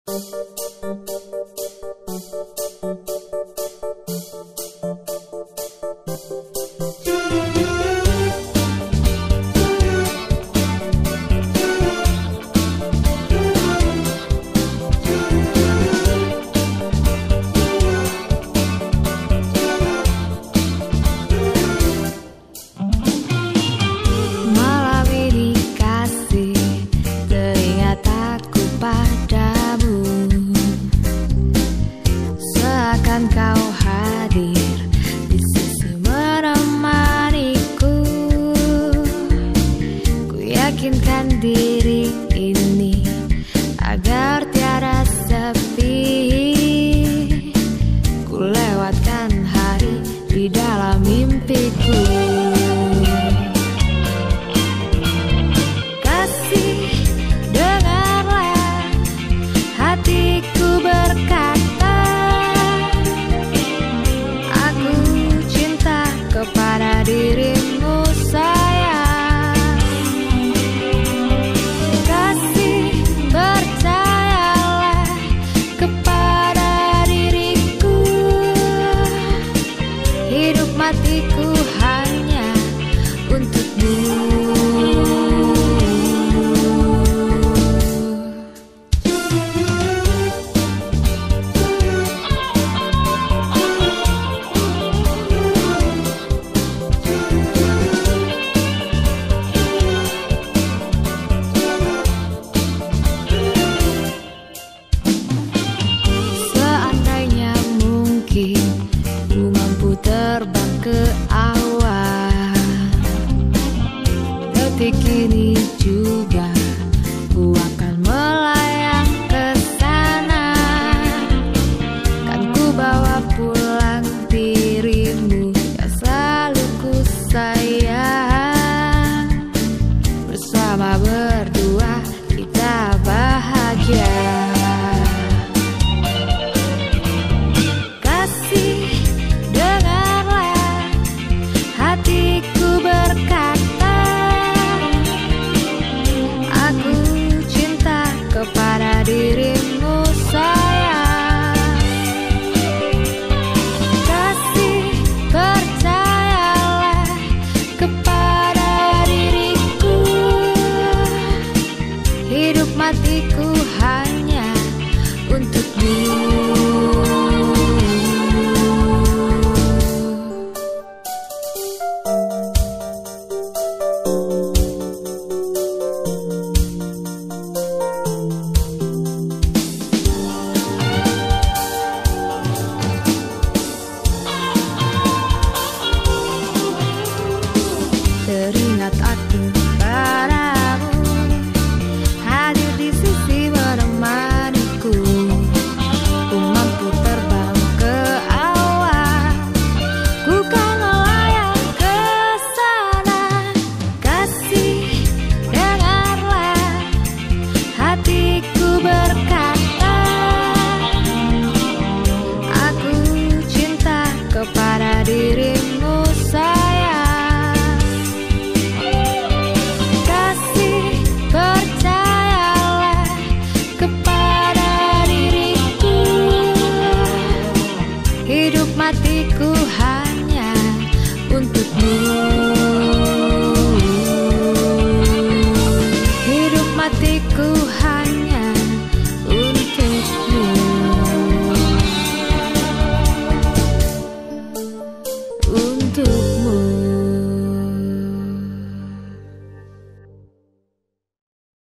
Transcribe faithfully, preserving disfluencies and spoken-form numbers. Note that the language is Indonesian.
Kau hadir di sisi menemaniku. Ku yakinkan diri ini agar tiada sepi. Ku lewatkan hari di dalam mimpiku. Kasih, dengarlah hatiku berkata, kepada dirimu sayang. Kasih, percayalah kepada diriku. Hidup matiku hanya untukmu. Ku mampu terbang ke awan. Detik ini juga ku akan melayang ke sana. Kan ku bawa pulang dirimu yang selalu ku sayang. Bersama berdua kita bahagia. Hatiku berkata, aku cinta kepada dirimu sayang. Kasih, percayalah kepada diriku. Hidup matiku hanya untukmu. Teringat aku padamu, hadir di sisi menemaniku. Ku mampu terbang ke awan, ku kan melayang ke sana. Kasih, dengarlah hatiku berkata, aku cinta kepada dirimu sayang. Hidup matiku hanya untukmu. Hidup matiku hanya untukmu. Untuk